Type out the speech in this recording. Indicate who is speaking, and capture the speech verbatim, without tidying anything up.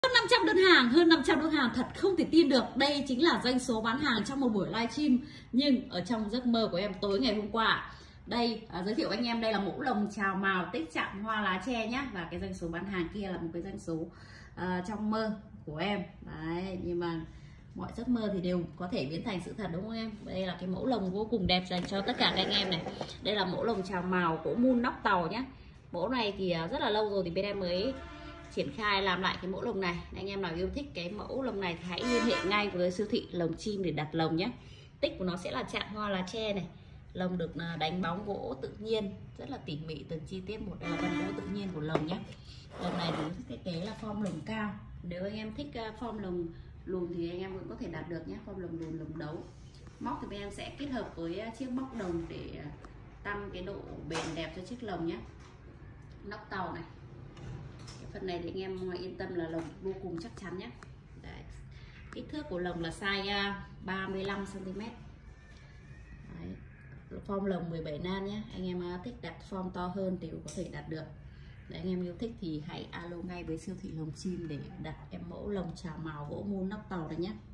Speaker 1: Hơn năm trăm đơn hàng, hơn năm trăm đơn hàng thật không thể tin được. Đây chính là doanh số bán hàng trong một buổi livestream, nhưng ở trong giấc mơ của em tối ngày hôm qua. Đây à, giới thiệu với anh em, đây là mẫu lồng chào mào tích chạm hoa lá tre nhá. Và cái doanh số bán hàng kia là một cái doanh số uh, trong mơ của em. Đấy, nhưng mà mọi giấc mơ thì đều có thể biến thành sự thật, đúng không em? Đây là cái mẫu lồng vô cùng đẹp dành cho tất cả các anh em này. Đây là mẫu lồng chào mào gỗ mun nóc tàu nhá. Mẫu này thì rất là lâu rồi thì bên em mới triển khai làm lại cái mẫu lồng này. Anh em nào yêu thích cái mẫu lồng này thì hãy liên hệ ngay với siêu thị lồng chim để đặt lồng nhé. Tích của nó sẽ là chạm hoa lá tre này. Lồng được đánh bóng gỗ tự nhiên, rất là tỉ mỉ từng chi tiết một. Đây là phần gỗ tự nhiên của lồng nhé. Lồng này thì thiết kế là form lồng cao. Nếu anh em thích form lồng lùn thì anh em cũng có thể đặt được nhé. Form lồng lùn, lồng đấu. Móc thì bên em sẽ kết hợp với chiếc móc đồng để tăng cái độ bền đẹp cho chiếc lồng nhé. Nóc tàu này, phần này thì anh em yên tâm là lồng vô cùng chắc chắn nhé. Đấy. Kích thước của lồng là size ba mươi lăm xăng ti mét. Đấy. Form lồng mười bảy nan nhé. Anh em thích đặt form to hơn thì có thể đặt được. Đấy, anh em yêu thích thì hãy alo ngay với siêu thị lồng chim để đặt em mẫu lồng chào mào gỗ mun nóc tàu này nhé.